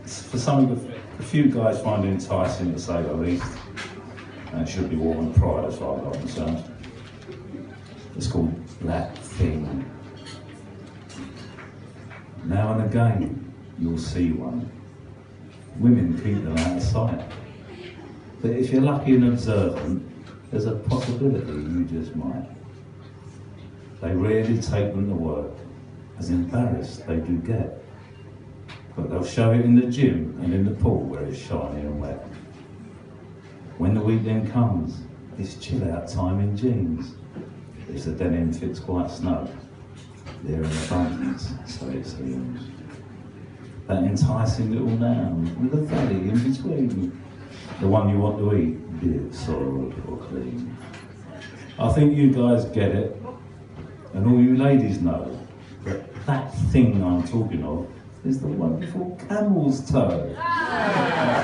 for some of a few guys find it enticing, to say the least, and it should be worn with pride as far as I'm concerned. It's called That Thing. Now and again, you'll see one. Women keep them out of sight. But if you're lucky and observant, there's a possibility you just might. They rarely take them to work, as embarrassed they do get. But they'll show it in the gym and in the pool where it's shiny and wet. When the weekend comes, it's chill out time in jeans. If the denim fits quite snug, they're in abundance, so it seems. That enticing little noun with a valley in between. The one you want to eat, be it soiled or clean. I think you guys get it, and all you ladies know that thing I'm talking of is the wonderful camel's toe.